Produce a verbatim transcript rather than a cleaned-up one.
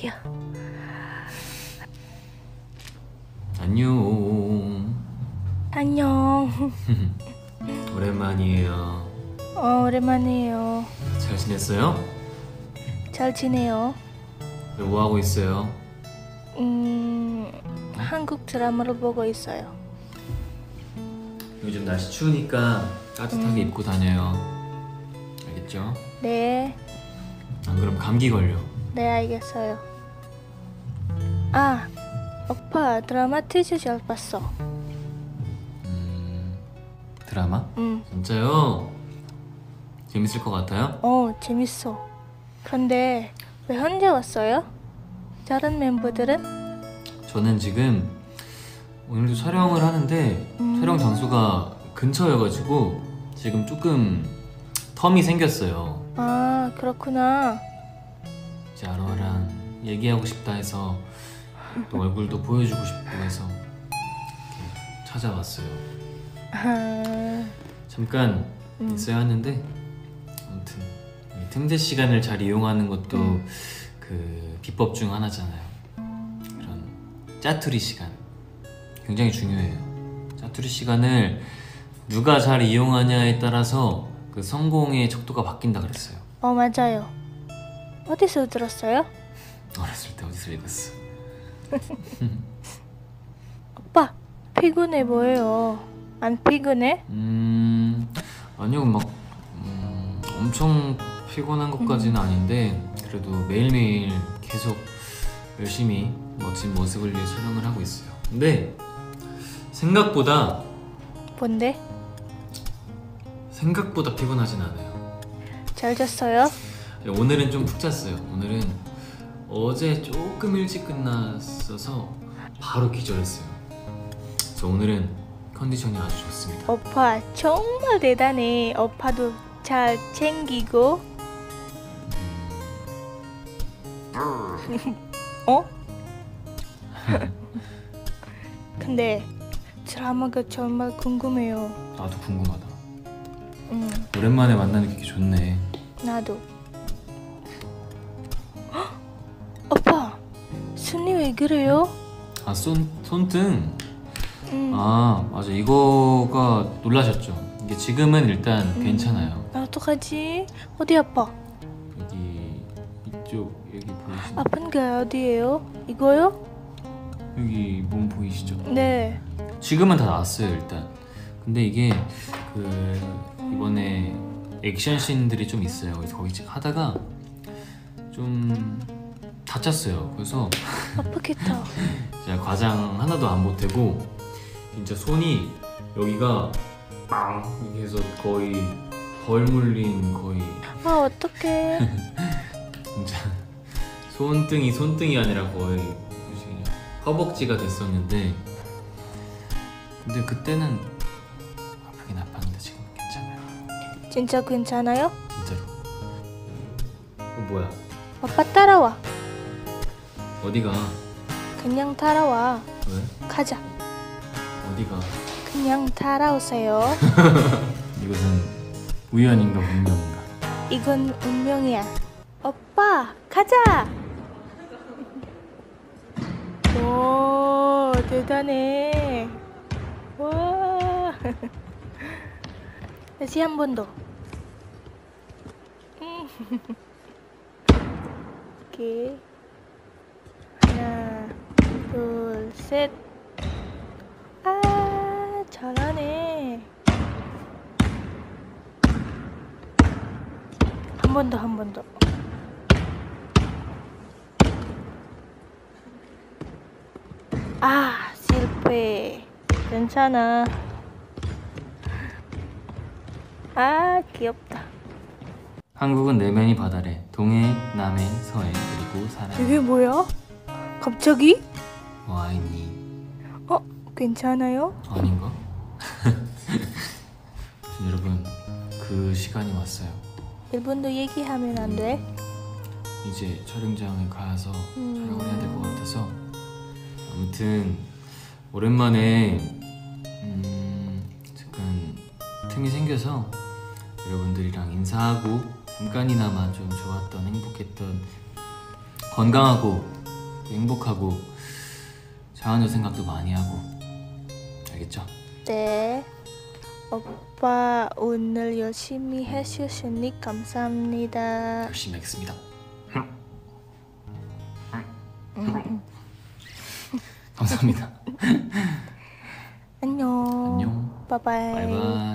깜짝이야. 안녕. 안녕. 오랜만이에요. 어, 오랜만이에요. 잘 지냈어요? 잘 지내요. 뭐 하고 있어요? 음, 한국 드라마를 보고 있어요. 요즘 날씨 추우니까 따뜻하게 음. 입고 다녀요. 알겠죠? 네, 안 그럼 감기 걸려. 네 알겠어요. 아, 오빠 드라마 티저 잘 봤어. 음... 드라마? 응. 진짜요? 재밌을 것 같아요? 어, 재밌어. 그런데 왜 혼자 왔어요? 다른 멤버들은? 저는 지금 오늘도 촬영을 하는데 음. 촬영 장소가 근처여가지고 지금 조금 텀이 생겼어요. 아, 그렇구나. 이제 아로아랑 얘기하고 싶다 해서 또 얼굴도 보여주고 싶고 해서 이렇게 찾아왔어요. 아, 잠깐 음. 있어야 하는데 아무튼 이 틈새 시간을 잘 이용하는 것도 음. 그 비법 중 하나잖아요. 그런 짜투리 시간 굉장히 중요해요. 짜투리 시간을 누가 잘 이용하냐에 따라서 그 성공의 척도가 바뀐다 그랬어요. 어, 맞아요. 어디서 들었어요? 어렸을 때 어디서 읽었어? 오빠, 피곤해 보여요. 안 피곤해? 음... 아니요 막 음, 엄청 피곤한 것까지는 음. 아닌데 그래도 매일매일 계속 열심히 멋진 모습을 위해 촬영을 하고 있어요. 근데 생각보다 뭔데? 생각보다 피곤하진 않아요. 잘 잤어요? 오늘은 좀 푹 잤어요. 오늘은 어제 조금 일찍 끝났어서 바로 기절했어요. 그래서 오늘은 컨디션이 아주 좋습니다. 오빠 정말 대단해. 오빠도 잘 챙기고. 어? 근데 드라마가 정말 궁금해요. 나도 궁금하다. 응, 오랜만에 만나는 게 좋네. 나도. 헉! 오빠, 손이 왜 그래요? 아, 손, 손등? 응, 아, 맞아. 이거가 놀라셨죠? 이게 지금은 일단 음. 괜찮아요. 나 어떡하지? 어디 아파? 여기, 이쪽, 여기 보이시죠? 아픈 게 어디예요? 이거요? 여기 몸 보이시죠? 네. 지금은 다 나았어요, 일단. 근데 이게 그 이번에 액션 씬들이 좀 있어요. 그래서 거기 지금 하다가 좀 다쳤어요. 그래서 아프겠다. 제가 과장 하나도 안 보태고 진짜 손이 여기가 빵 이렇게 해서 거의 벌 물린 거의 아, 어떡해. 진짜 손등이 손등이 아니라 거의 그냥 허벅지가 됐었는데 근데 그때는 아프긴 아팠는데 지금 괜찮아요. 진짜 괜찮아요? 진짜로. 어 뭐야? 오빠 따라와. 어디가? 그냥 따라와. 왜? 가자. 어디가? 그냥 따라오세요. 이것은 우연인가 운명인가? 이건 운명이야. 오빠, 가자. 오, 대단해. 와. 다시 한 번 더. 음. 오케이. 하나, 둘, 셋. 아, 잘하네. 한 번 더, 한 번 더. 아, 실패. 괜찮아. 아, 귀엽다. 한국은 내면이 바다래. 동해, 남해, 서해 그리고 사랑. 이게 뭐야? 갑자기? 와인이 어, 괜찮아요? 아닌가? 여러분 그 시간이 왔어요. 일본도 얘기하면 안 돼? 이제 촬영장에 가서 음. 촬영을 해야 될 것 같아서 아무튼 오랜만에 음, 잠깐 틈이 생겨서 여러분들이랑 인사하고 잠깐이나마 좀 좋았던 행복했던 건강하고 행복하고 자은우 생각도 많이 하고. 알겠죠? 네. 오빠 오늘 열심히 해주시니 감사합니다. 열심히 하겠습니다. 감사합니다. 안녕. 안녕. 바이바이. 바이바이.